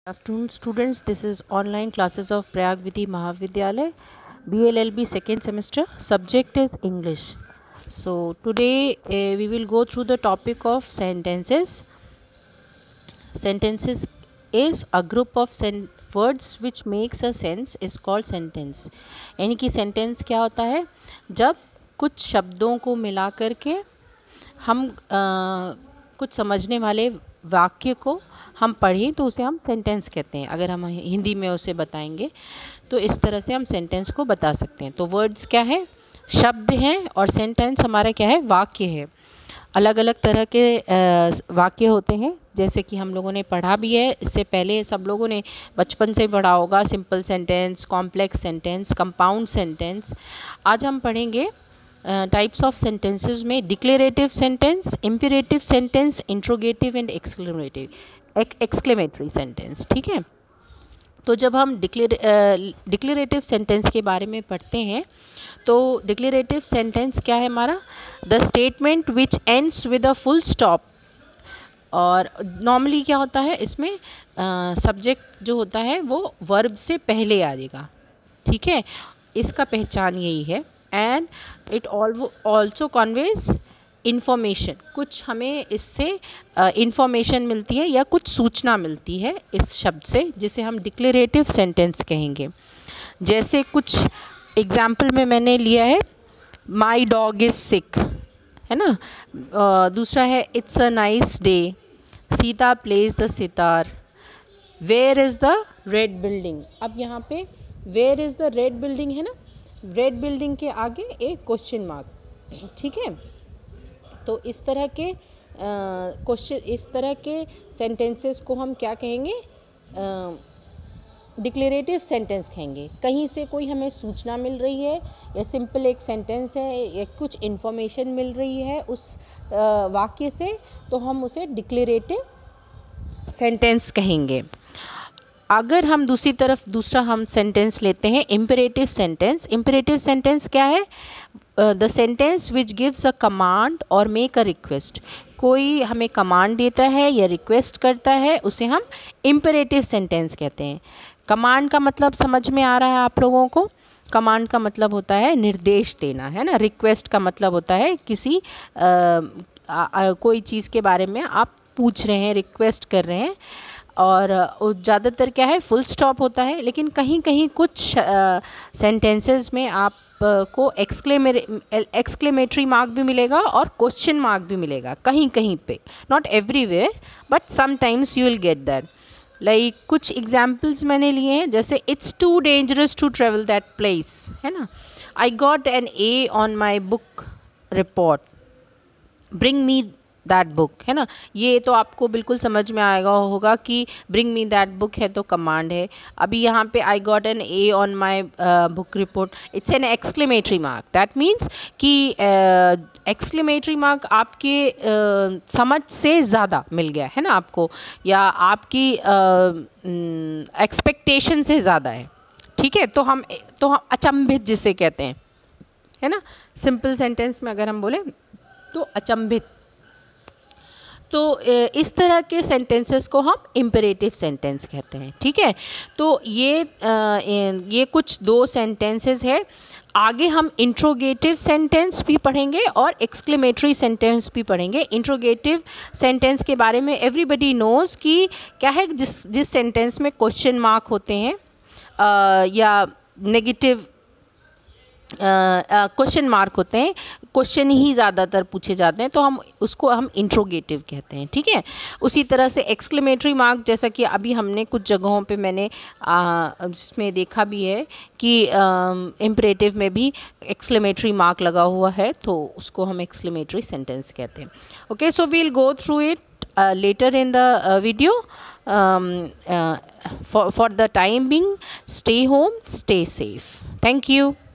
Afternoon students, this is online classes of Prayag Vidhi Mahavidyalaya, BLLB second semester. Subject is English. So today we will go through the topic of sentences. Sentences is a group of words which makes a sense is called sentence. यानी कि sentence क्या होता है? जब कुछ शब्दों को मिला करके हम कुछ समझने वाले वाक्य को हम पढ़ें तो उसे हम सेंटेंस कहते हैं. अगर हम हिंदी में उसे बताएंगे तो इस तरह से हम सेंटेंस को बता सकते हैं. तो वर्ड्स क्या है? शब्द हैं और सेंटेंस हमारा क्या है? वाक्य है. अलग अलग तरह के वाक्य होते हैं, जैसे कि हम लोगों ने पढ़ा भी है. इससे पहले सब लोगों ने बचपन से पढ़ा होगा simple sentence, complex sentence, compound sentence. आज हम पढ़ेंगे टाइप्स ऑफ सेंटेंसेस में declarative sentence, imperative sentence, interrogative and exclamatory sentence. ठीक है. तो जब हम डिक्लेरेटिव सेंटेंस के बारे में पढ़ते हैं तो डिक्लेरेटिव सेंटेंस क्या है हमारा? The statement which ends with a full stop. और नॉर्मली क्या होता है इसमें सब्जेक्ट जो होता है वो वर्ब से पहले आ जाएगा. ठीक है. इसका पहचान यही है. And it also conveys information. कुछ हमें इससे इन्फॉर्मेशन मिलती है या कुछ सूचना मिलती है इस शब्द से, जिसे हम डिक्लेरेटिव सेंटेंस कहेंगे. जैसे कुछ एग्जाम्पल में मैंने लिया है, माई डॉग इज़ सिक, है ना. दूसरा है it's a nice day, Sita plays the sitar, where is the red building. अब यहाँ पे where is the red building है ना, रेड बिल्डिंग के आगे एक क्वेश्चन मार्क. ठीक है. तो इस तरह के इस तरह के सेंटेंसेस को हम क्या कहेंगे? डिक्लेरेटिव सेंटेंस कहेंगे. कहीं से कोई हमें सूचना मिल रही है या सिंपल एक सेंटेंस है या कुछ इन्फॉर्मेशन मिल रही है उस वाक्य से, तो हम उसे डिक्लेरेटिव सेंटेंस कहेंगे. अगर हम दूसरा हम सेंटेंस लेते हैं इम्पेरेटिव सेंटेंस. इम्पेरेटिव सेंटेंस क्या है? The sentence which gives a command और मेक अ रिक्वेस्ट. कोई हमें कमांड देता है या रिक्वेस्ट करता है, उसे हम इम्पेरेटिव सेंटेंस कहते हैं. कमांड का मतलब समझ में आ रहा है आप लोगों को? कमांड का मतलब होता है निर्देश देना, है ना. रिक्वेस्ट का मतलब होता है किसी कोई चीज़ के बारे में आप पूछ रहे हैं, रिक्वेस्ट कर रहे हैं. और ज़्यादातर क्या है? फुल स्टॉप होता है. लेकिन कहीं कहीं कुछ सेंटेंसेस में आप को एक्सक्लेमेटरी मार्क भी मिलेगा और क्वेश्चन मार्क भी मिलेगा कहीं कहीं पे. Not everywhere but sometimes you will get that. Like कुछ एग्जाम्पल्स मैंने लिए हैं, जैसे it's too dangerous to travel that place, है ना. I got an A on my book report, bring me that book, है ना. ये तो आपको बिल्कुल समझ में आएगा होगा कि ब्रिंग मी दैट बुक है तो कमांड है. अभी यहाँ पे I got an A on my book report, it's an exclamatory mark. That means कि एक्सक्लेमेटरी मार्क आपके समझ से ज़्यादा मिल गया है ना आपको, या आपकी एक्सपेक्टेशन से ज़्यादा है. ठीक है. तो हम अचंभित जिसे कहते हैं, है ना. सिंपल सेंटेंस में अगर हम बोले तो अचंभित. तो इस तरह के सेंटेंसेस को हम इम्पेरेटिव सेंटेंस कहते हैं. ठीक है. तो ये कुछ दो सेंटेंसेस है. आगे हम इंट्रोगेटिव सेंटेंस भी पढ़ेंगे और एक्सक्लेमेटरी सेंटेंस भी पढ़ेंगे. इंट्रोगेटिव सेंटेंस के बारे में एवरीबडी नोज़ कि क्या है, जिस सेंटेंस में क्वेश्चन मार्क होते हैं या नेगेटिव क्वेश्चन मार्क होते हैं, क्वेश्चन ही ज़्यादातर पूछे जाते हैं, तो हम इंट्रोगेटिव कहते हैं. ठीक है. उसी तरह से एक्सक्लेमेटरी मार्क, जैसा कि अभी हमने कुछ जगहों पे मैंने जिसमें देखा भी है कि इम्पेरेटिव में भी एक्सक्लेमेटरी मार्क लगा हुआ है, तो उसको हम एक्सक्लेमेटरी सेंटेंस कहते हैं. Okay. So we will go through it later in the video. For the time being, stay home, stay safe. Thank you.